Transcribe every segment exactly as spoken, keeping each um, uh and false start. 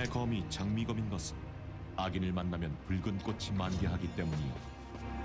악인의 검이 장미검인 것은 악인을 만나면 붉은 꽃이 만개하기 때문이요.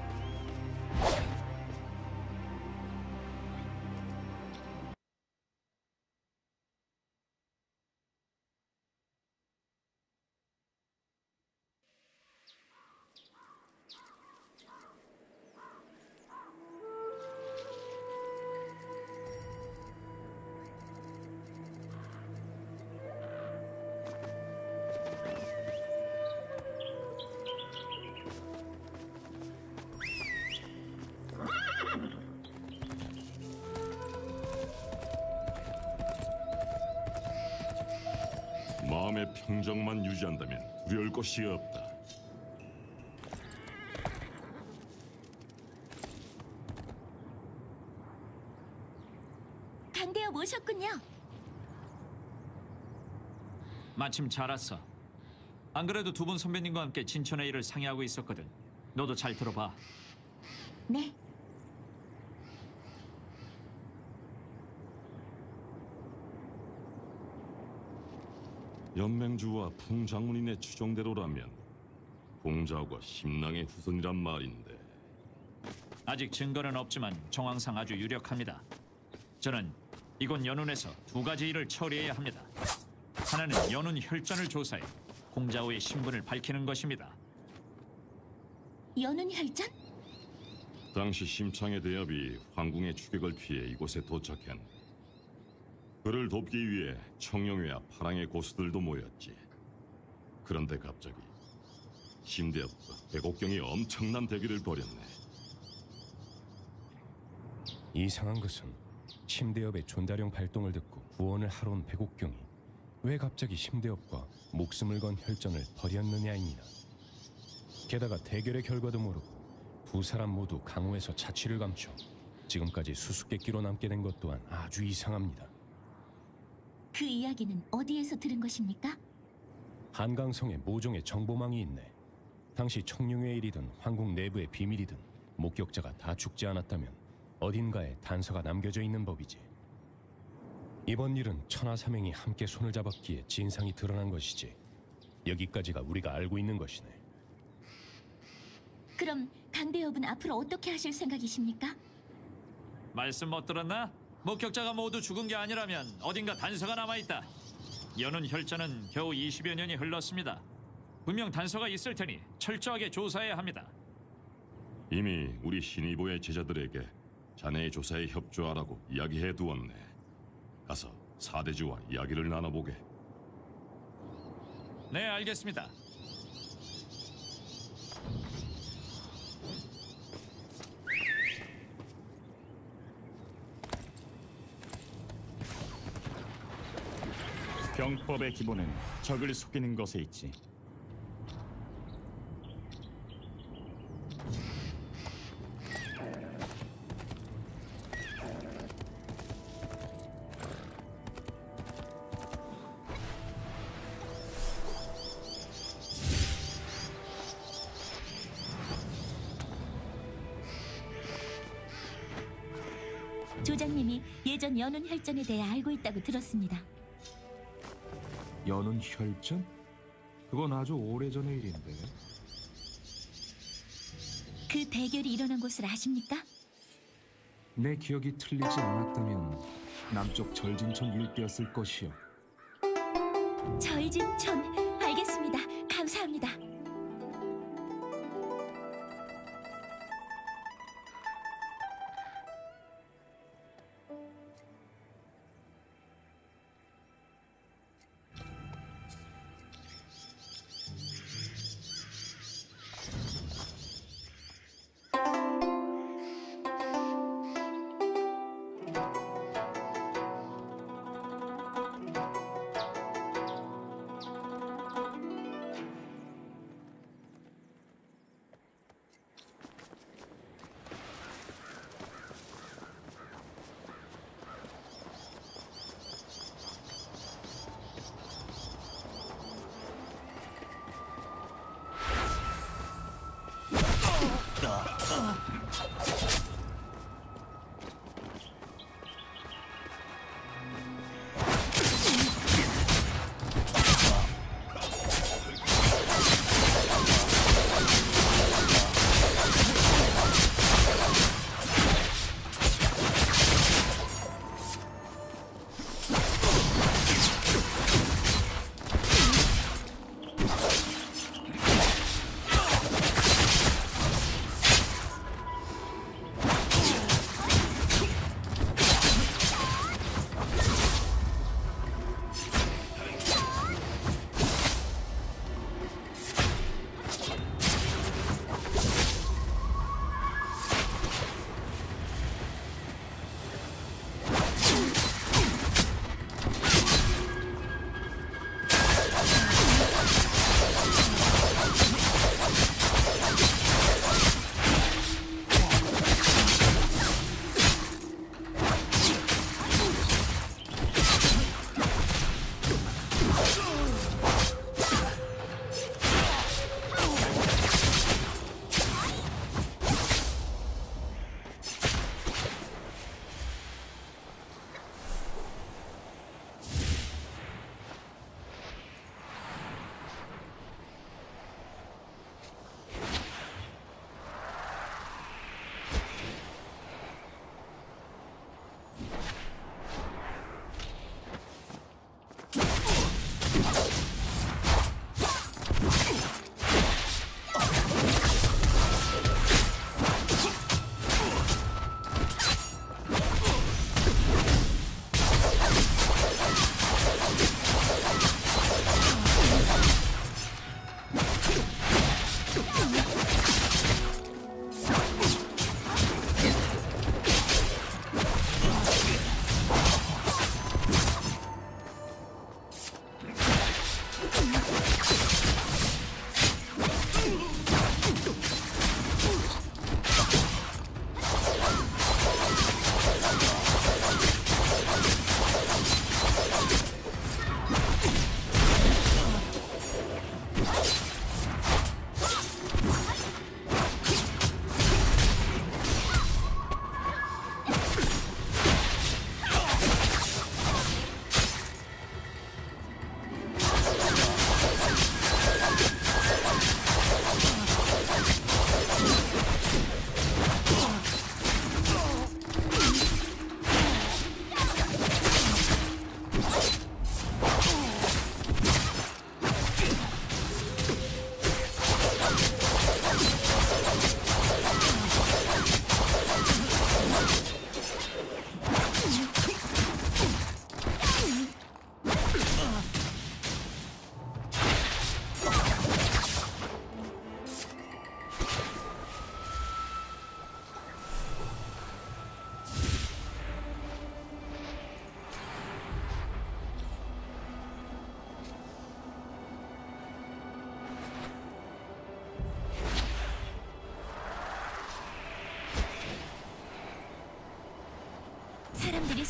마음의 평정만 유지한다면 두려울 것이 없다. 강대엽 오셨군요. 마침 잘 왔어. 안 그래도 두 분 선배님과 함께 진천의 일을 상의하고 있었거든. 너도 잘 들어봐. 네. 연맹주와 풍장군인의 추정대로라면 공자와 심낭의 후손이란 말인데. 아직 증거는 없지만 정황상 아주 유력합니다. 저는 이곳 연운에서 두 가지 일을 처리해야 합니다. 하나는 연운 혈전을 조사해 공자호의 신분을 밝히는 것입니다. 연운 혈전? 당시 심창의 대합이 황궁의 추격을 피해 이곳에 도착한. 그를 돕기 위해 청룡회와 파랑의 고수들도 모였지. 그런데 갑자기 심대엽과 백옥경이 엄청난 대기를 벌였네. 이상한 것은 심대엽의 존다령 발동을 듣고 구원을 하러 온 백옥경이 왜 갑자기 심대엽과 목숨을 건 혈전을 벌였느냐입니다. 게다가 대결의 결과도 모르고 두 사람 모두 강호에서 자취를 감춰 지금까지 수수께끼로 남게 된 것 또한 아주 이상합니다. 그 이야기는 어디에서 들은 것입니까? 한강성에 모종의 정보망이 있네. 당시 청룡의 일이든 황궁 내부의 비밀이든 목격자가 다 죽지 않았다면 어딘가에 단서가 남겨져 있는 법이지. 이번 일은 천하사명이 함께 손을 잡았기에 진상이 드러난 것이지. 여기까지가 우리가 알고 있는 것이네. 그럼 강대엽은 앞으로 어떻게 하실 생각이십니까? 말씀 못 들었나? 목격자가 모두 죽은 게 아니라면 어딘가 단서가 남아있다. 연운 혈전은 겨우 이십여 년이 흘렀습니다. 분명 단서가 있을 테니 철저하게 조사해야 합니다. 이미 우리 신의보의 제자들에게 자네의 조사에 협조하라고 이야기해 두었네. 가서 사대주와 이야기를 나눠보게. 네, 알겠습니다. 병법의 기본은 적을 속이는 것에 있지. 조장님이 예전 연운 혈전에 대해 알고 있다고 들었습니다. 연운 혈전? 그건 아주 오래전의 일인데. 그 대결이 일어난 곳을 아십니까? 내 기억이 틀리지 않았다면 남쪽 절진촌 일대였을 것이요. 절진촌, 알겠습니다. 감사합니다.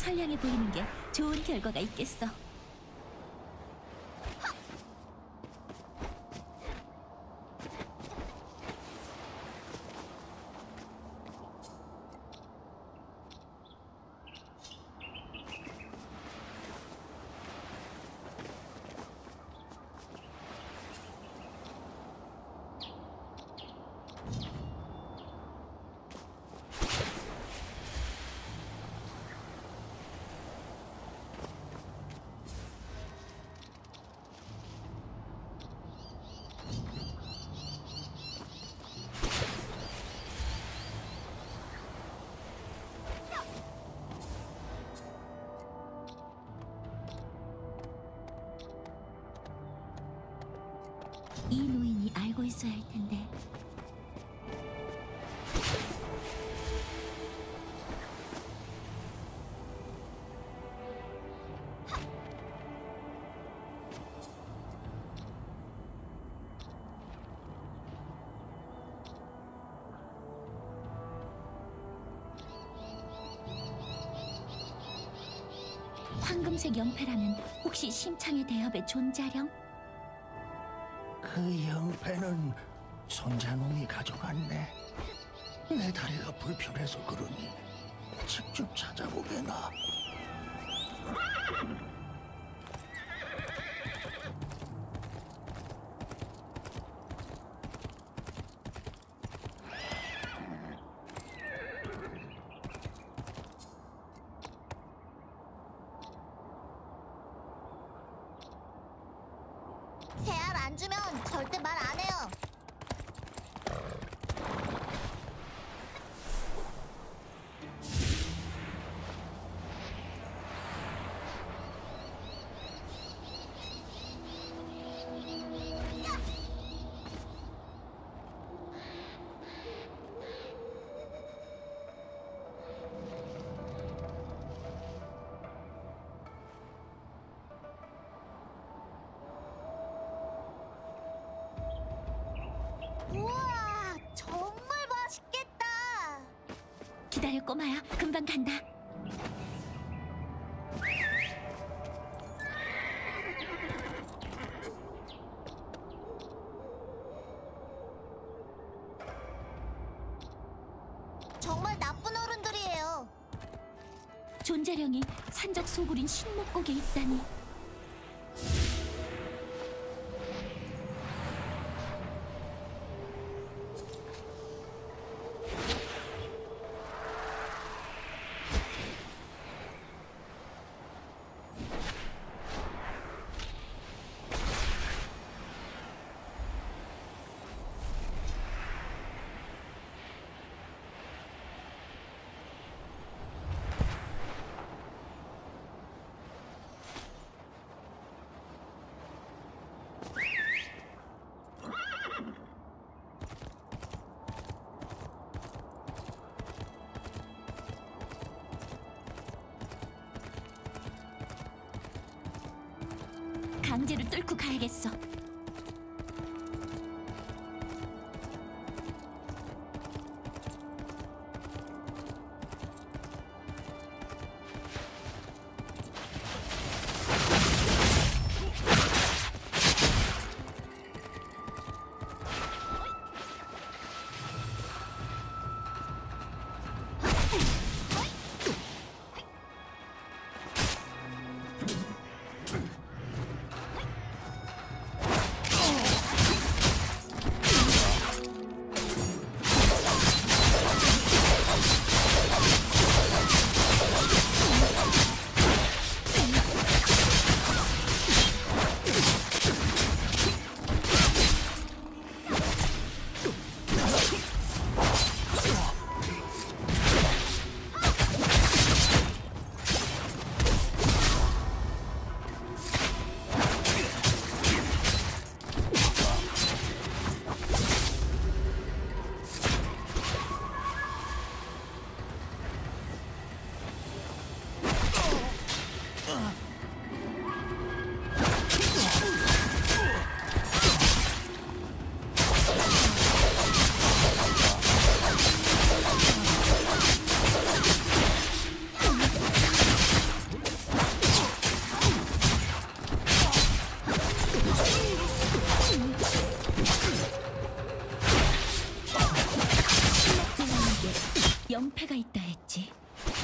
선량해 보이는 게 좋은 결과가 있겠어. 이 노인이 알고 있어야 할 텐데. 황금색 연패라면 혹시 심창의 대업의 존자령? 그 영패는 손자놈이 가져갔네. 내 다리가 불편해서 그러니 직접 찾아보게나. 새알 안 주면 절대 말 안 해요. 우와, 정말 맛있겠다. 기다려 꼬마야, 금방 간다. 정말 나쁜 어른들이에요. 존자령이 산적 소굴인 신목곡에 있다니. 강제로 뚫고 가야겠어. 방패가 있다 했지.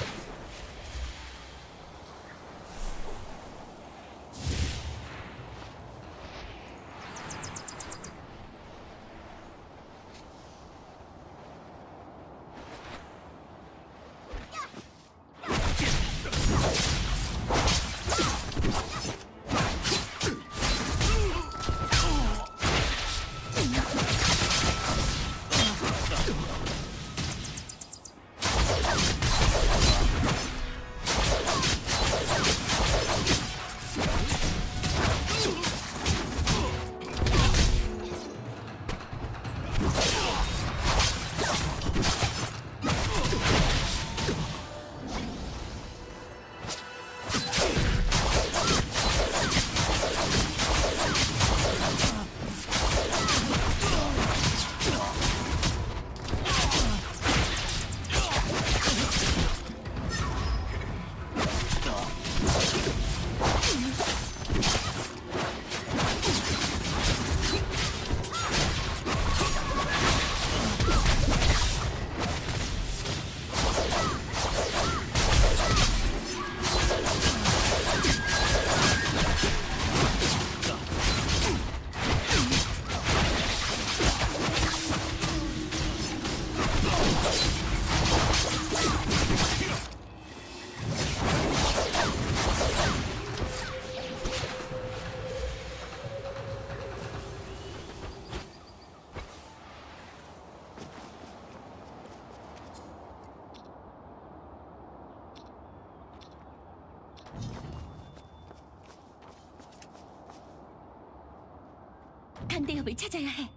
간대협을 찾아야 해.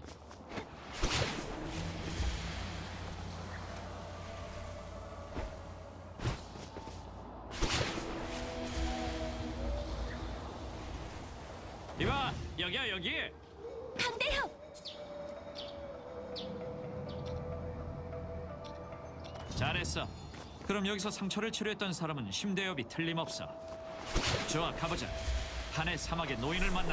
이봐, 여기야 여기. 간대협! 잘했어. 그럼 여기서 상처를 치료했던 사람은 심대엽이 틀림없어. 좋아, 가보자. 한해 사막의 노인을 만나.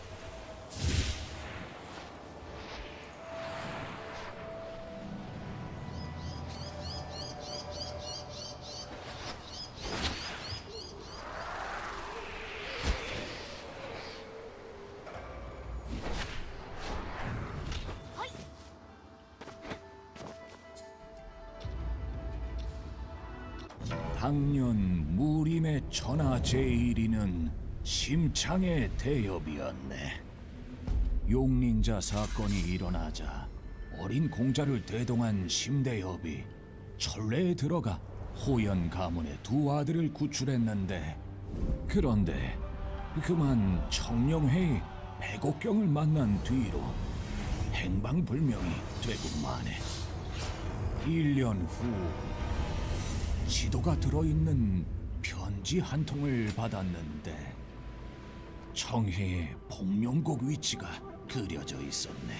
당년 무림의 천하 제일이는 심창의 대엽이었네. 용린자 사건이 일어나자 어린 공자를 대동한 심대엽이 천례에 들어가 호연 가문의 두 아들을 구출했는데, 그런데 그만 청령회의 백옥경을 만난 뒤로 행방불명이 되고 마네. 일 년 후 지도가 들어있는 편지 한 통을 받았는데 청해의 복룡곡 위치가 그려져 있었네.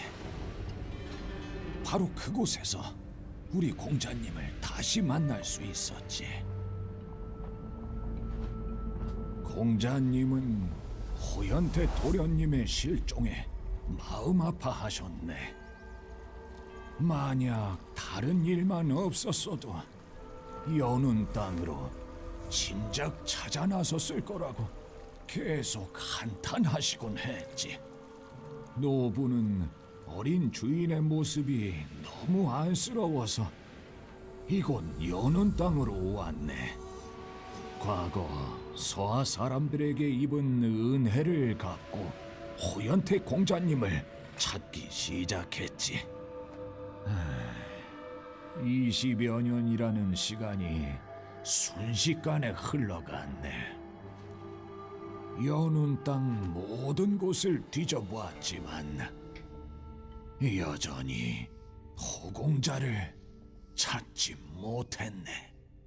바로 그곳에서 우리 공자님을 다시 만날 수 있었지. 공자님은 호연태 도련님의 실종에 마음 아파하셨네. 만약 다른 일만 없었어도 여눈 땅으로 진작 찾아 나섰을 거라고 계속 한탄하시곤 했지. 노부는 어린 주인의 모습이 너무 안쓰러워서 이곳 여눈 땅으로 왔네. 과거 서하 사람들에게 입은 은혜를 갚고 호연태 공자님을 찾기 시작했지. 이십여 년이라는 시간이 순식간에 흘러갔네. 여눈 땅 모든 곳을 뒤져보았지만 여전히 호공자를 찾지 못했네.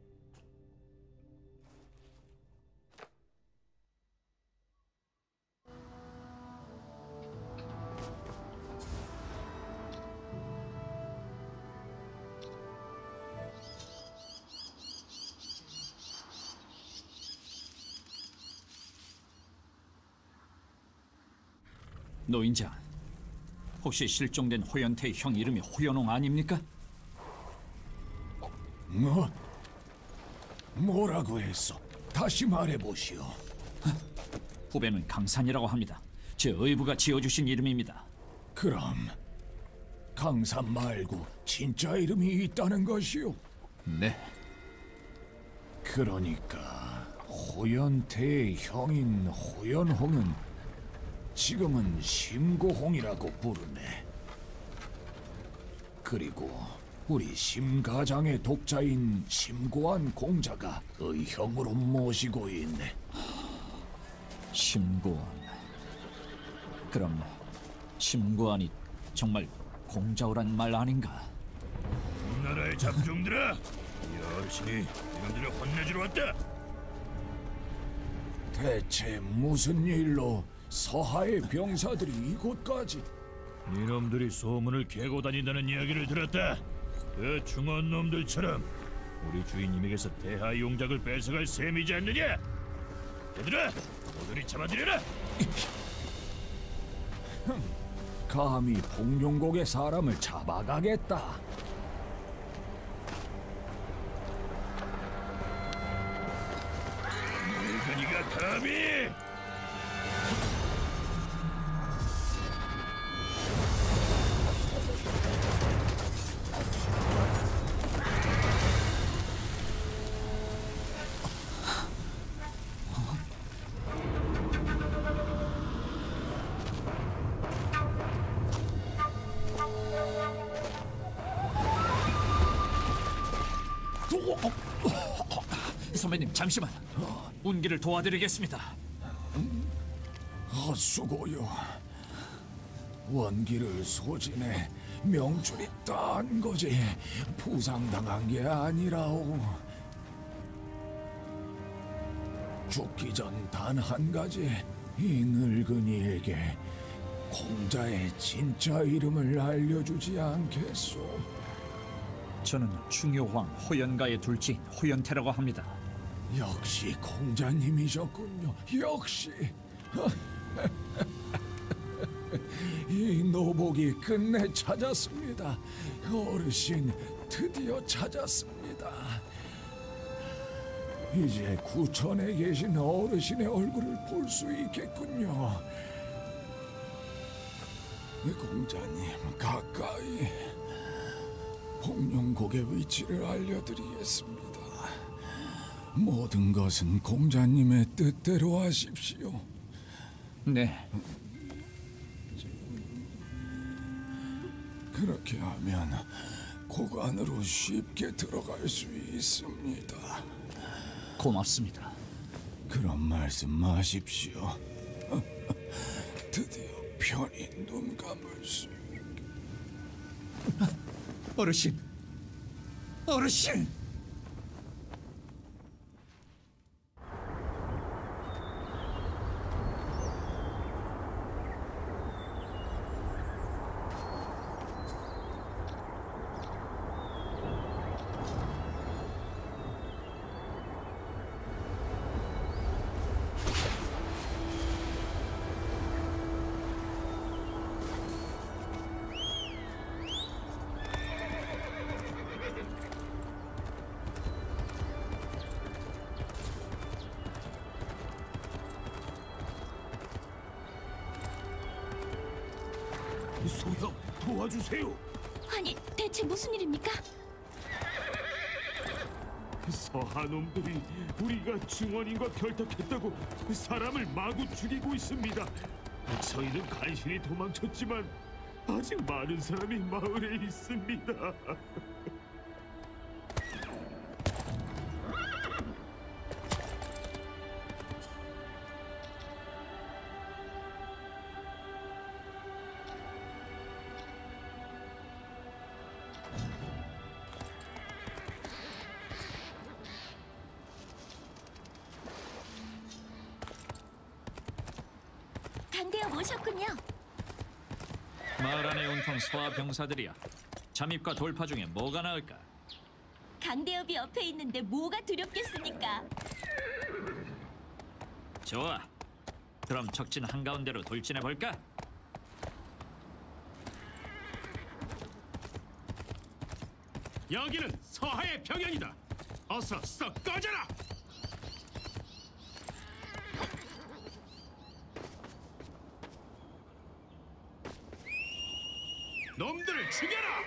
노인장, 혹시 실종된 호연태의 형 이름이 호연홍 아닙니까? 뭐? 뭐라고 했어? 다시 말해보시오. 후배는 강산이라고 합니다. 제 의부가 지어주신 이름입니다. 그럼 강산 말고 진짜 이름이 있다는 것이오? 네. 그러니까 호연태의 형인 호연홍은 지금은 심고홍이라고 부르네. 그리고 우리 심가장의 독자인 심고한 공자가 의형으로 모시고 있네. 심고안. 그럼 심고안이 정말 공자오란 말 아닌가? 나라의 잡종들아, 이 어르신이 이놈들을 혼내주러 왔다. 대체 무슨 일로 서하의 병사들이 이곳까지? 이놈들이 소문을 캐고 다닌다는 이야기를 들었다. 그 중원 놈들처럼 우리 주인님에게서 대하 용작을 뺏어갈 셈이지 않느냐? 얘들아, 모조리 잡아들여라. 감히 봉룡곡의 사람을 잡아가겠다. 물건이가 감히! 선배님 잠시만. 운기를 도와드리겠습니다. 아, 수고요. 원기를 소진해 명줄이 딴 거지 부상당한 게 아니라오. 죽기 전 단 한 가지 이 늙은이에게 공자의 진짜 이름을 알려주지 않겠소? 저는 충효왕 호연가의 둘째인 호연태라고 합니다. 역시 공자님이셨군요. 역시. 이 노복이 끝내 찾았습니다. 어르신 드디어 찾았습니다. 이제 구천에 계신 어르신의 얼굴을 볼 수 있겠군요. 공자님 가까이 홍룡곡의 위치를 알려드리겠습니다. 모든 것은 공자님의 뜻대로 하십시오. 네. 그렇게 하면 곡 안으로 쉽게 들어갈 수 있습니다. 고맙습니다. 그런 말씀하십시오. 드디어 편히 눈 감을 수 있게. 어르신! 어르신! 소형, 도와주세요. 아니, 대체 무슨 일입니까? 서하놈들이 우리가 중원인과 결탁했다고 사람을 마구 죽이고 있습니다. 저희는 간신히 도망쳤지만 아직 많은 사람이 마을에 있습니다. 강대엽 오셨군요. 마을 안에 온통 소아 병사들이야. 잠입과 돌파 중에 뭐가 나을까? 강대엽이 옆에 있는데 뭐가 두렵겠습니까? 좋아. 그럼 적진 한가운데로 돌진해 볼까? 여기는 서하의 병영이다. 어서 썩 꺼져라. 놈들을 죽여라.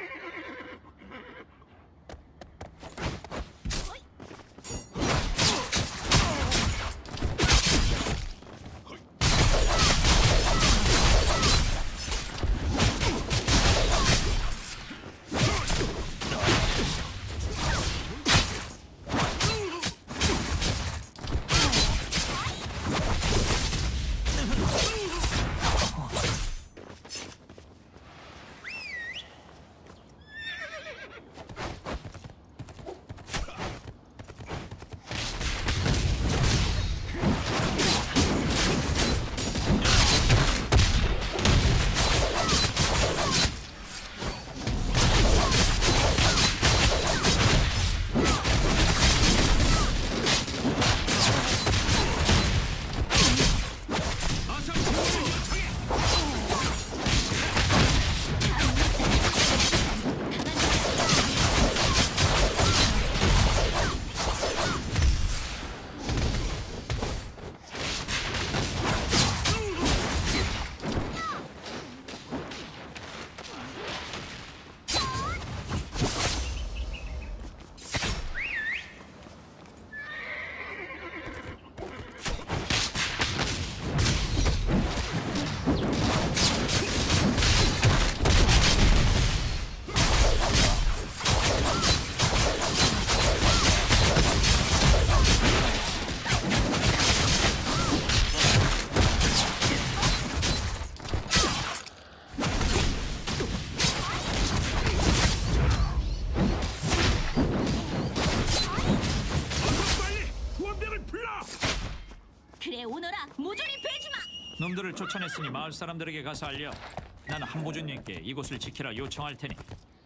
놈들을 쫓아냈으니 마을 사람들에게 가서 알려. 나는 한보준님께 이곳을 지키라 요청할 테니.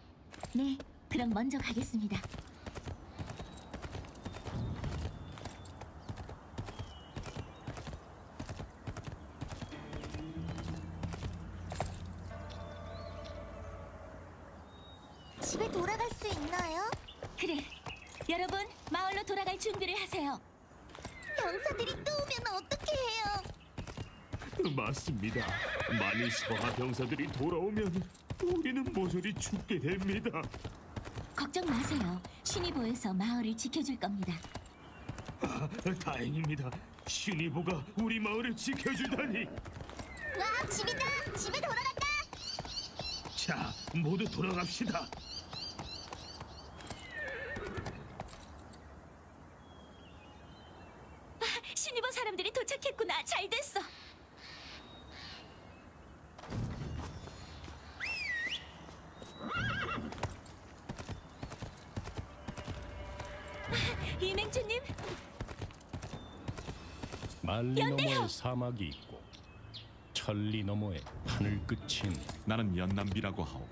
네, 그럼 먼저 가겠습니다. 집에 돌아갈 수 있나요? 그래, 여러분 마을로 돌아갈 준비를 하세요. 병사들이 또 오면 어떻게 해요? 맞습니다. 만일 서하 병사들이 돌아오면 우리는 모조리 죽게 됩니다. 걱정 마세요. 신이 보여서 마을을 지켜줄 겁니다. 아, 다행입니다. 신이보가 우리 마을을 지켜주다니. 와, 집이다! 집에 돌아간다! 자, 모두 돌아갑시다. 신이보 사람들이 도착했구나. 잘 됐어. 이맹주님, 만리 연대요! 너머에 사막이 있고 천리 너머에 하늘 끝이 있네. 나는 연남비라고 하오.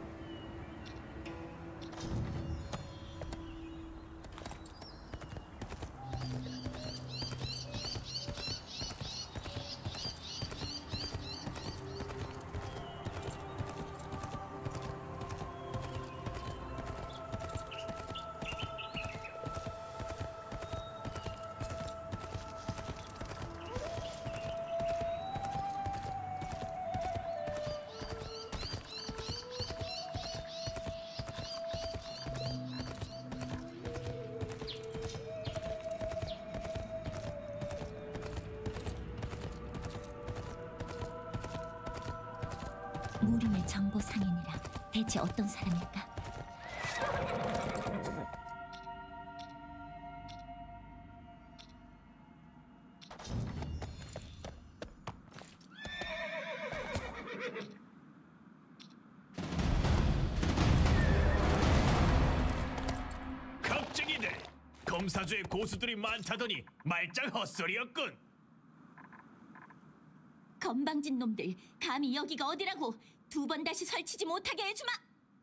무림의 정보 상인이라 대체 어떤 사람일까? 걱정이네. 검사주에 고수들이 많다더니 말짱 헛소리였군. 건방진 놈들, 감히 여기가 어디라고! 두 번 다시 설치지 못하게 해주마!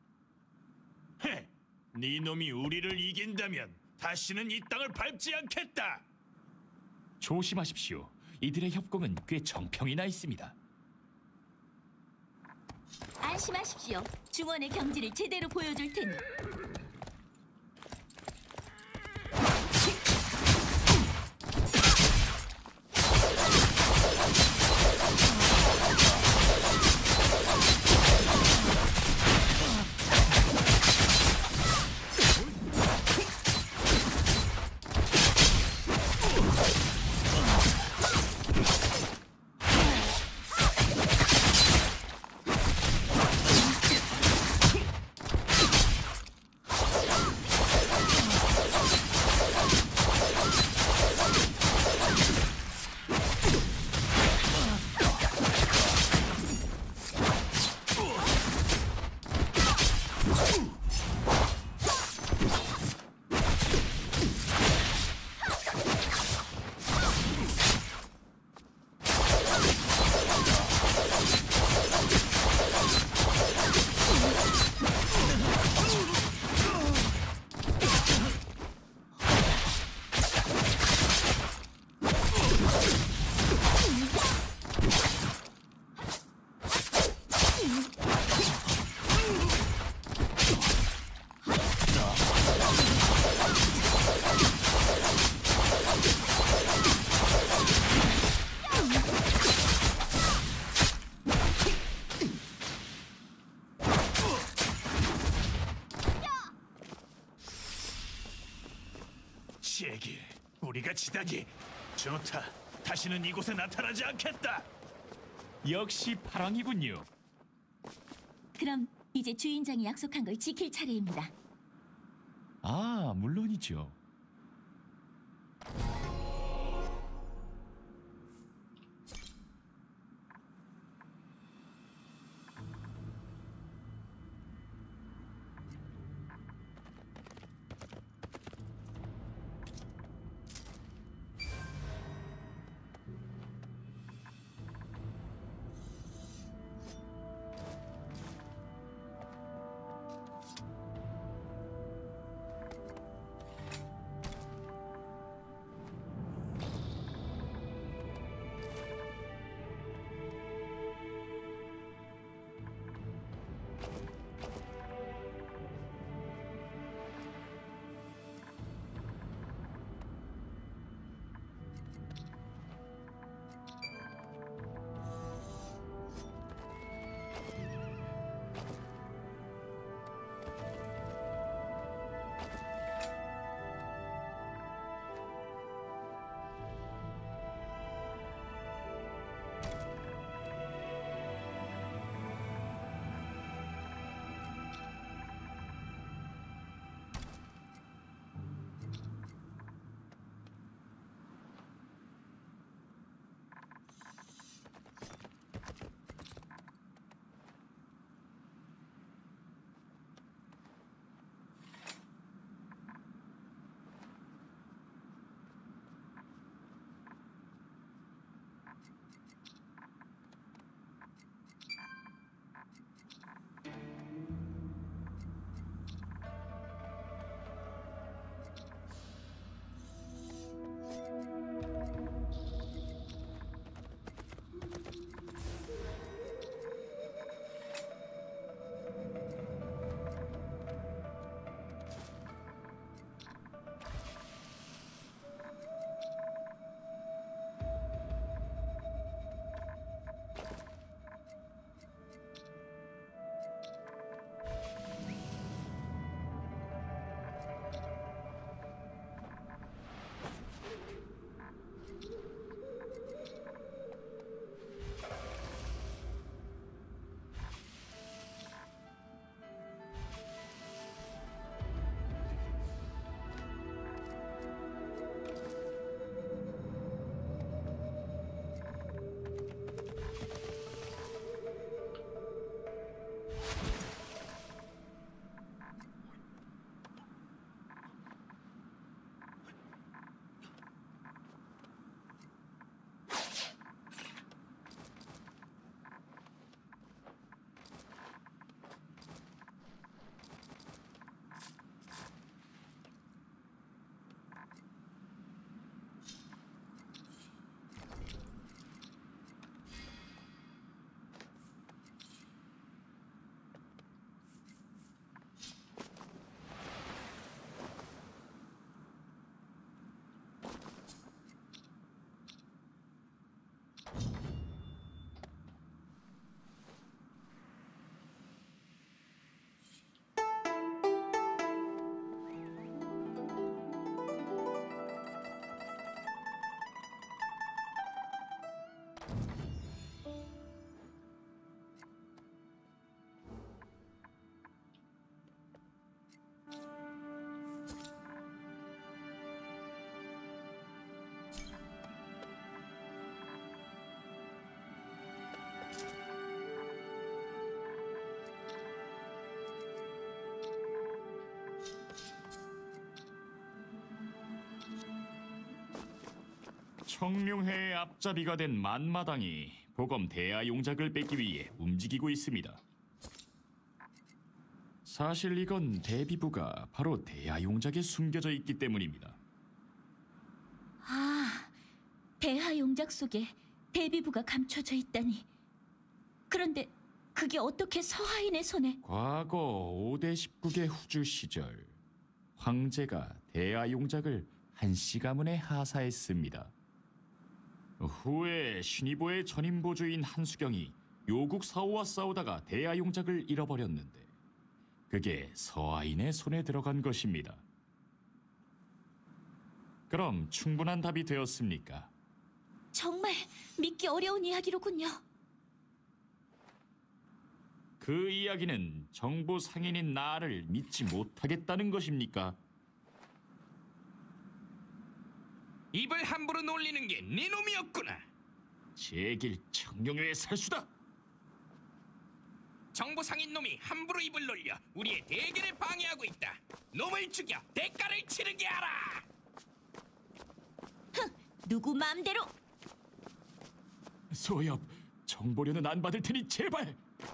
헤, 네 놈이 우리를 이긴다면 다시는 이 땅을 밟지 않겠다. 조심하십시오. 이들의 협공은 꽤 정평이나 있습니다. 안심하십시오. 중원의 경지를 제대로 보여줄 테니. 제길, 우리가 지다기. 좋다. 다시는 이곳에 나타나지 않겠다. 역시 파랑이군요. 그럼 이제 주인장이 약속한 걸 지킬 차례입니다. 아, 물론이죠. 청룡회의 앞잡이가 된 만마당이 보검 대하 용작을 뺏기 위해 움직이고 있습니다. 사실 이건 대비부가 바로 대하 용작에 숨겨져 있기 때문입니다. 아, 대하 용작 속에 대비부가 감춰져 있다니. 그런데 그게 어떻게 서하인의 손에? 과거 오 대 십국의 후주 시절 황제가 대하 용작을 한씨 가문에 하사했습니다. 후에 신의보의 전임 보주인 한수경이 요국 사오와 싸우다가 대하 용작을 잃어버렸는데 그게 서하인의 손에 들어간 것입니다. 그럼 충분한 답이 되었습니까? 정말 믿기 어려운 이야기로군요. 그 이야기는 정부 상인인 나를 믿지 못하겠다는 것입니까? 입을 함부로 놀리는 게 네 놈이었구나. 제길 청룡회의 살수다. 정보 상인 놈이 함부로 입을 놀려 우리의 대결을 방해하고 있다. 놈을 죽여 대가를 치르게 하라. 흥, 누구 마음대로. 소엽, 정보료는 안 받을 테니 제발.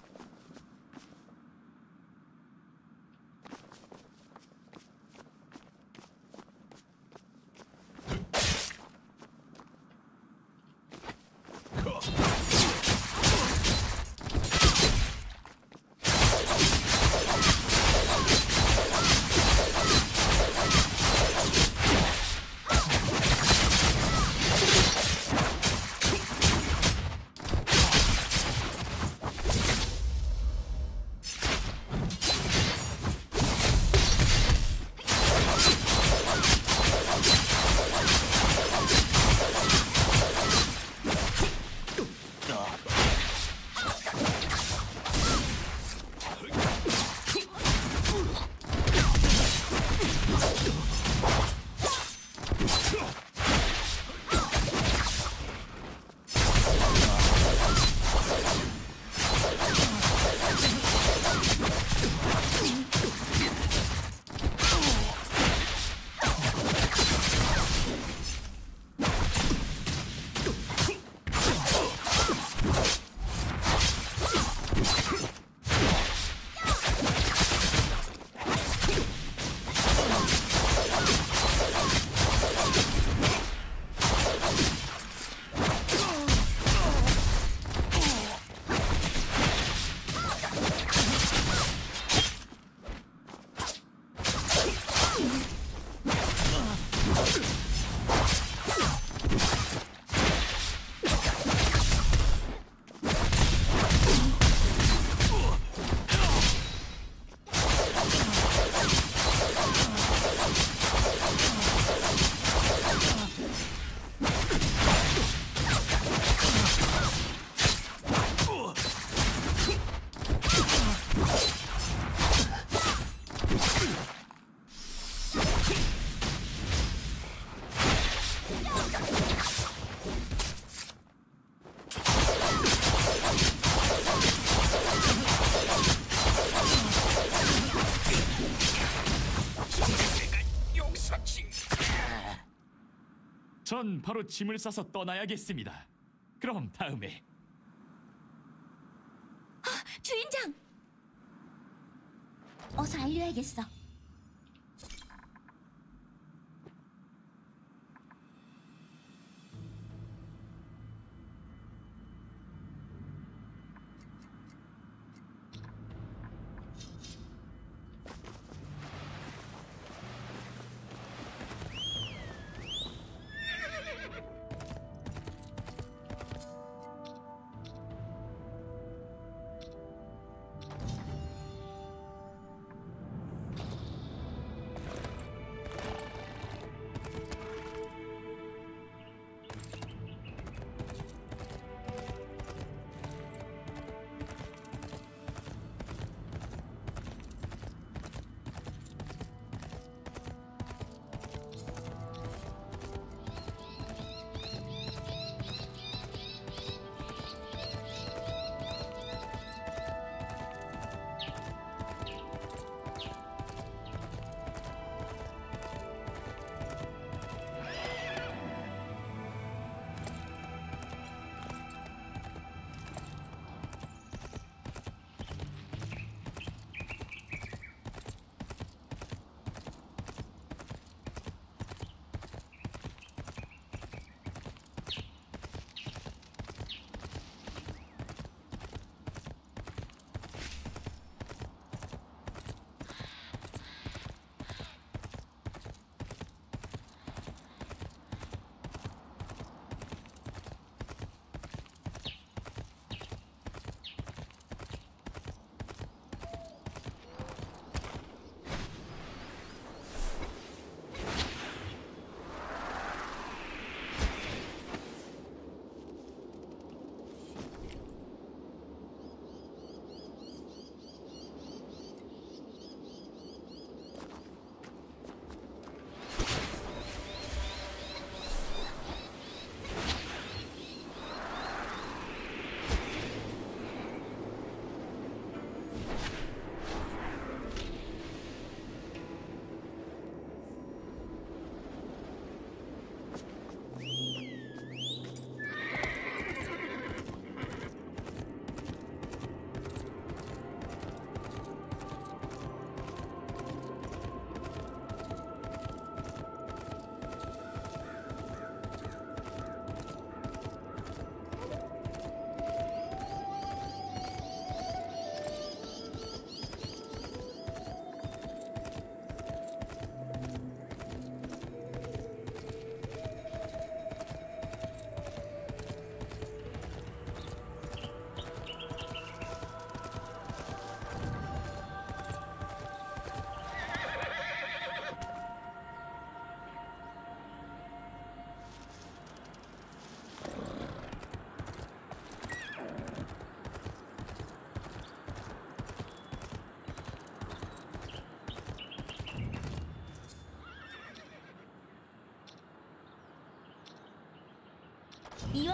전 바로 짐을 싸서 떠나야겠습니다. 그럼 다음에. 아, 주인장! 어서 알려야겠어.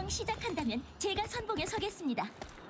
금방 시작한다면 제가 선봉에 서겠습니다.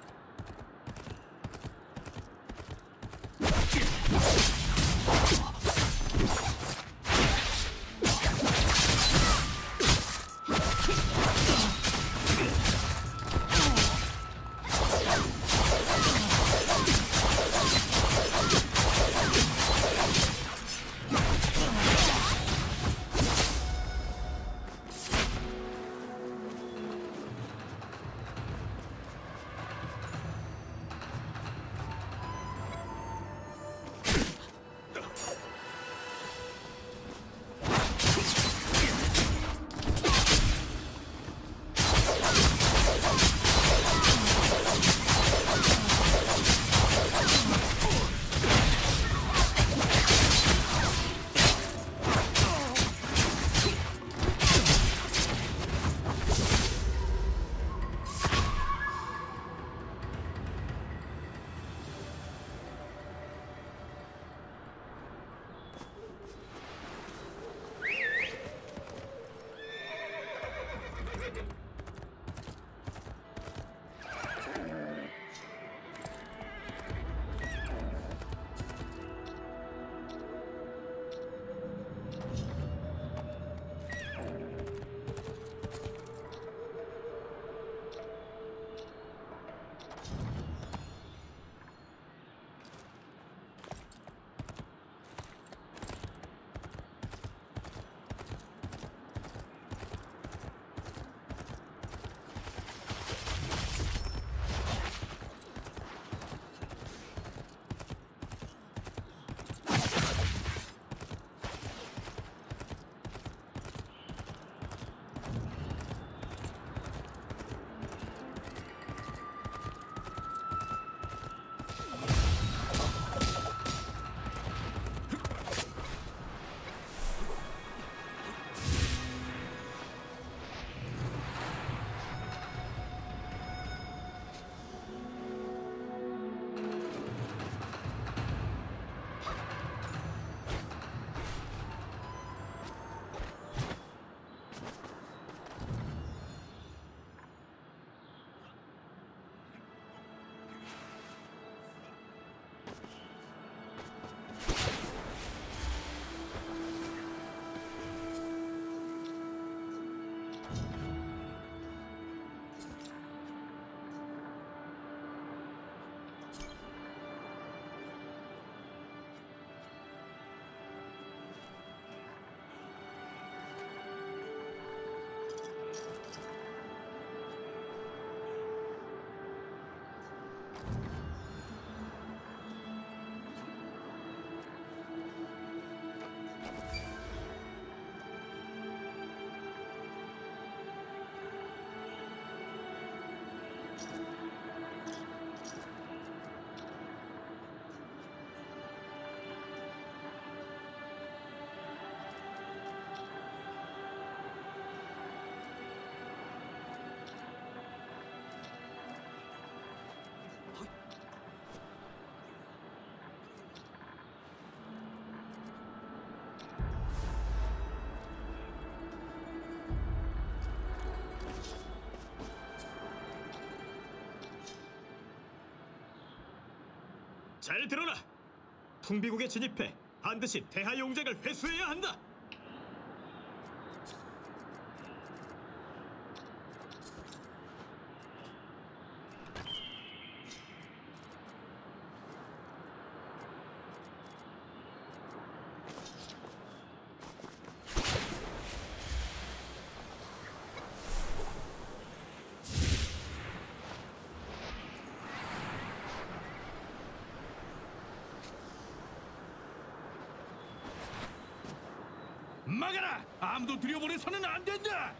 잘 들어라. 풍비국에 진입해 반드시 대하 용작을 회수해야 한다. 막아라! 아무도 들여보내서는 안 된다!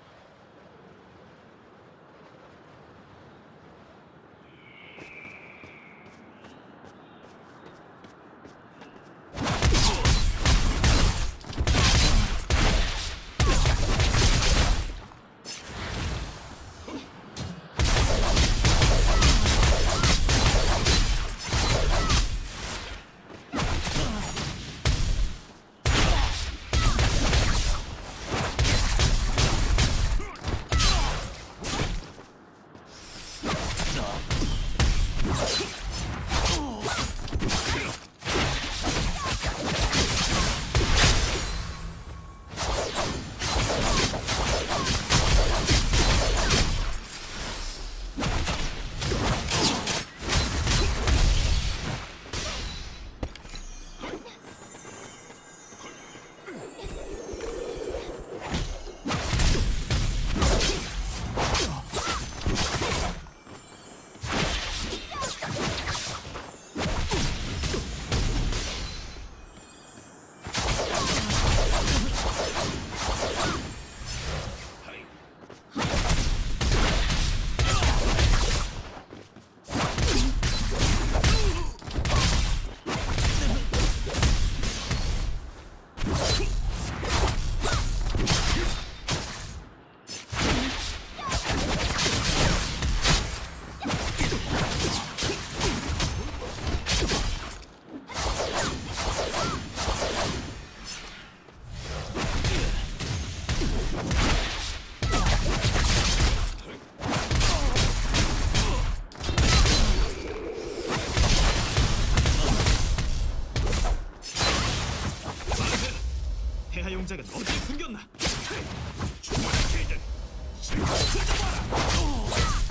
대하용작은 어디에 숨겼나? 죽어라 개들! 실컷 던져봐라!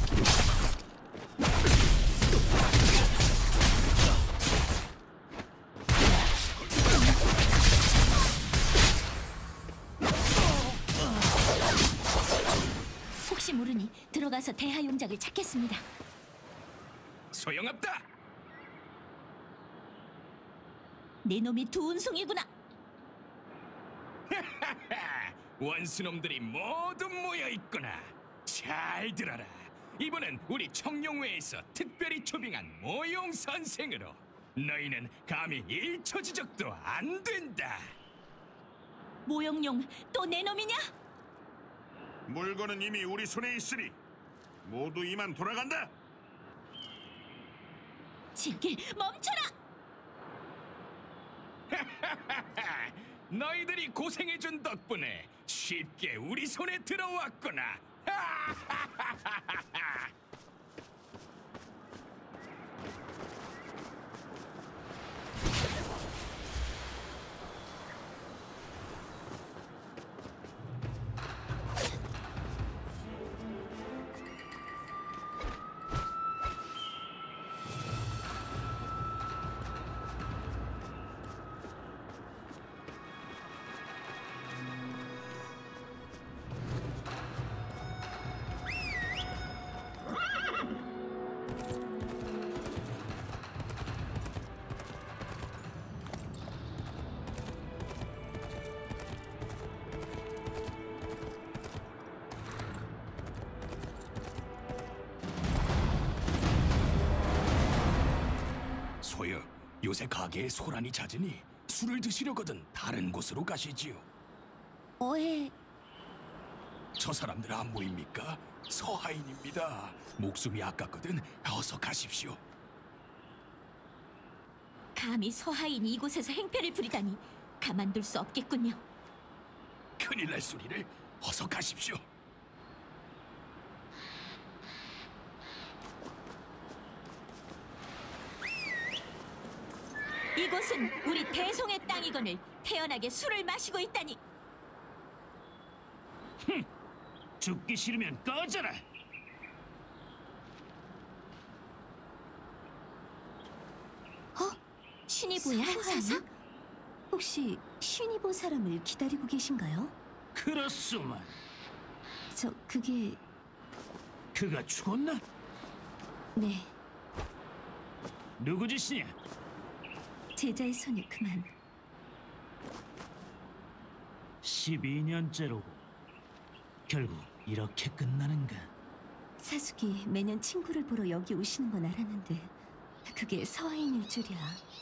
혹시 모르니 들어가서 대하용작을 찾겠습니다. 소용없다. 네 놈이 두운송이구나. 원수놈들이 모두 모여 있구나. 잘 들어라. 이번엔 우리 청룡회에서 특별히 초빙한 모용 선생으로 너희는 감히 일 초 지적도 안 된다. 모형용 또 내 놈이냐? 물건은 이미 우리 손에 있으니 모두 이만 돌아간다. 질길 멈춰라! 너희들이 고생해준 덕분에 쉽게 우리 손에 들어왔구나. 소여, 요새 가게에 소란이 잦으니 술을 드시려거든 다른 곳으로 가시지요. 왜? 저 사람들 안 보입니까? 서하인입니다. 목숨이 아깝거든 어서 가십시오. 감히 서하인이 이곳에서 행패를 부리다니 가만둘 수 없겠군요. 큰일 날 소리를 어서 가십시오. 이곳은 우리 대송의 땅이거늘 태연하게 술을 마시고 있다니. 흠! 죽기 싫으면 꺼져라! 어? 신이보의 한사사? 혹시 신이보 사람을 기다리고 계신가요? 그렇소만. 저 그게... 그가 죽었나? 네, 누구 짓이냐? 제자의 손이 그만. 십이 년째로고 결국 이렇게 끝나는가? 사숙이 매년 친구를 보러 여기 오시는 건 알았는데 그게 서하인일 줄이야.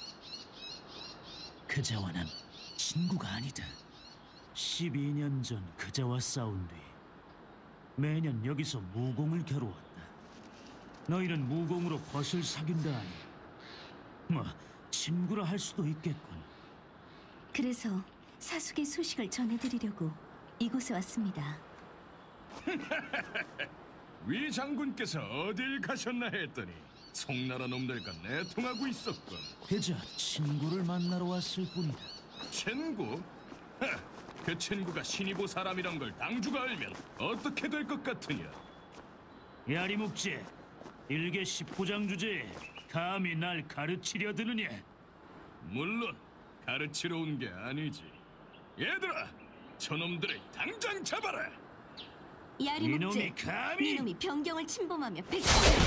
그자와 난 친구가 아니다. 십이 년 전 그자와 싸운 뒤 매년 여기서 무공을 겨루었다. 너희는 무공으로 벗을 사귄다 하니 뭐 친구라 할 수도 있겠군. 그래서 사숙의 소식을 전해드리려고 이곳에 왔습니다. 위 장군께서 어딜 가셨나 했더니 송나라 놈들과 내통하고 있었군. 그저 친구를 만나러 왔을 뿐이다. 친구? 하, 그 친구가 신이보 사람이란 걸 당주가 알면 어떻게 될 것 같으냐? 야리묵지, 일개 십부장 주제에 감히 날 가르치려 드느냐? 물론 가르치러 온 게 아니지. 얘들아, 저놈들을 당장 잡아라. 야리묵제, 이놈이 감히! 이놈이 변경을 침범하며 백...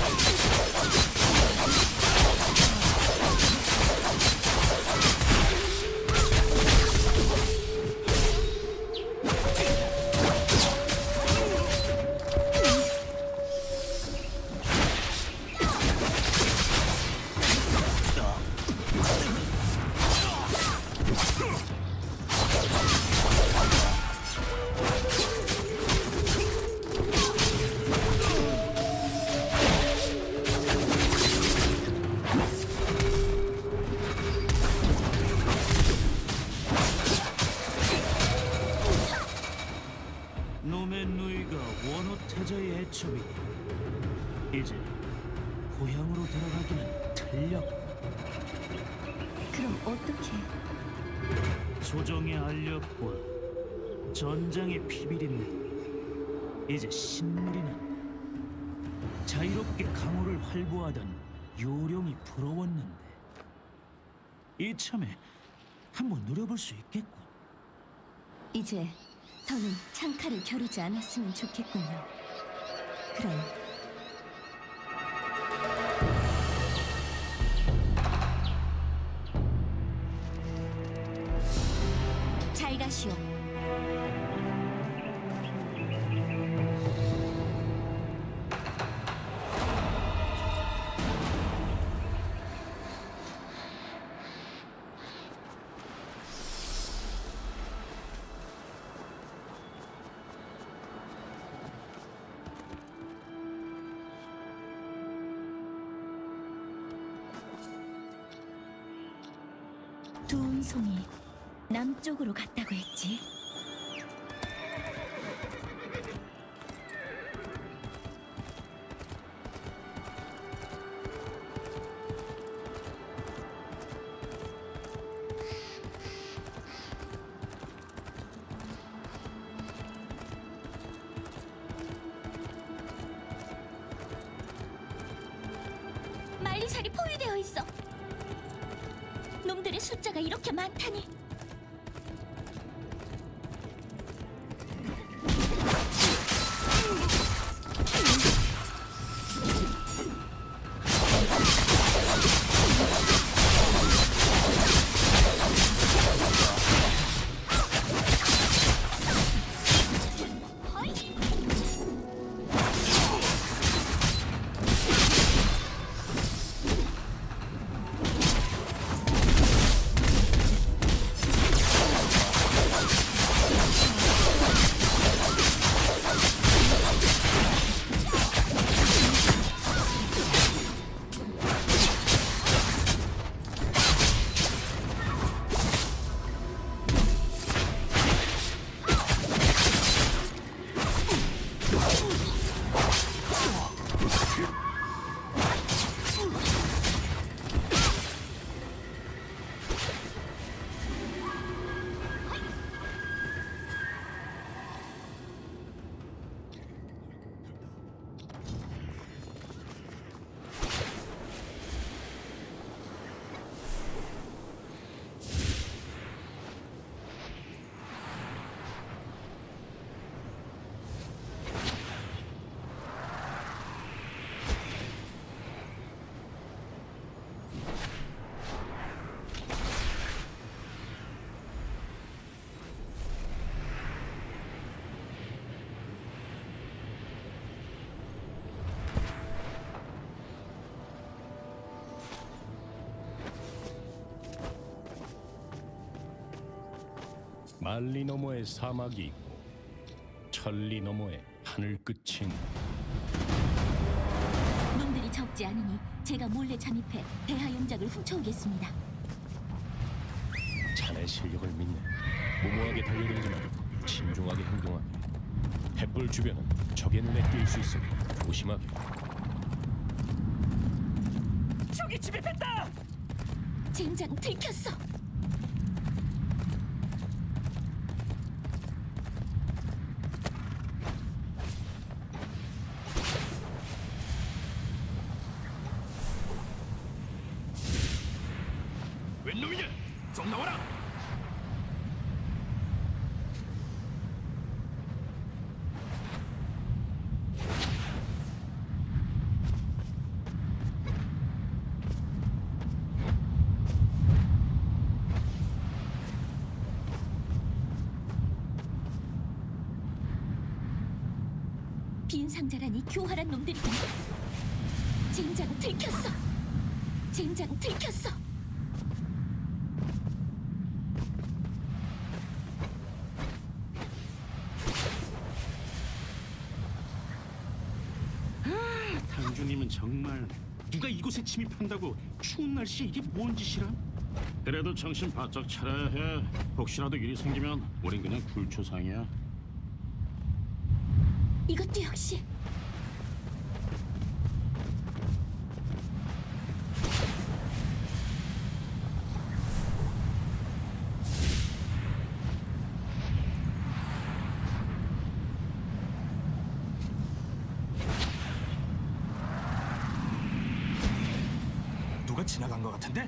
놈의 누이가 원호태자의 애첩이니 이제 고향으로 돌아가기는 틀렸고. 그럼 어떻게? 조정의 알력과 전장의 피비린내. 이제 신물이 난다. 자유롭게 강호를 활보하던 요령이 부러웠는데 이참에 한번 누려볼 수 있겠군. 이제 더는 창칼을 겨루지 않았으면 좋겠군요. 그럼 잘 가시오. 두 운송이 남쪽으로 갔다고 했지. 만리살이 포위되어 있어. 놈들의 숫자가 이렇게 많다니. 만리 너머에 사막이 있고 천리 너머에 하늘 끝이 있는. 놈들이 적지 않으니 제가 몰래 잠입해 대하 용작을 훔쳐오겠습니다. 자네 실력을 믿네. 무모하게 달려들지 말고 신중하게 행동하게. 횃불 주변은 적의 눈에 띌 수 있으니 조심하게. 적이 침입했다! 젠장 들켰어. 웬 놈이냐? 좀 나와라! 빈 상자라니 교활한 놈들이다. 젠장 들켰어. 젠장 들켰어. 당주님은 정말 누가 이곳에 침입한다고 추운 날씨에 이게 뭔 짓이람? 그래도 정신 바짝 차려야 해. 혹시라도 일이 생기면 우린 그냥 굴초상이야. 이것도 역시 지나간 것 같은데?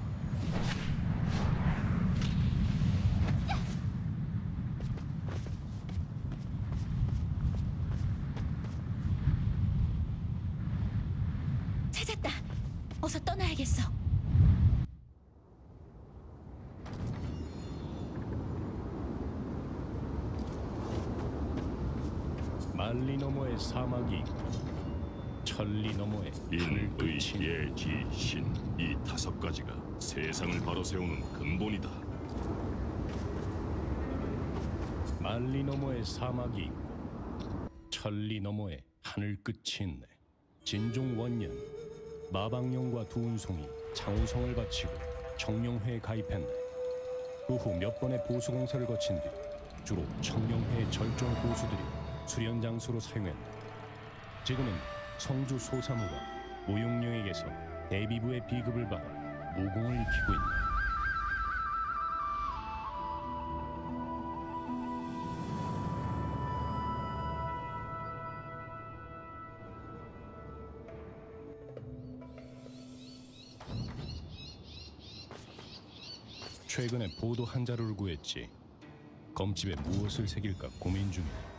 찾았다. 어서 떠나야겠어. 만리 너머의 사막이 있고 천리 너머의 인, 의, 예, 지, 신 이 다섯 가지가 세상을 바로 세우는 근본이다. 만리 너머의 사막이 있고 천리 너머의 하늘 끝이 있네. 진종 원년 마방령과 두운송이 장우성을 바치고 청룡회에 가입했네. 그 후 몇 번의 보수 공사를 거친 뒤 주로 청룡회의 절종 고수들이 수련 장소로 사용했네. 지금은 성주 소사무가 모용령에게서 대비부의 비급을 받아 무공을 익히고 있네. 최근에 보도 한 자루를 구했지. 검집에 무엇을 새길까 고민 중이네.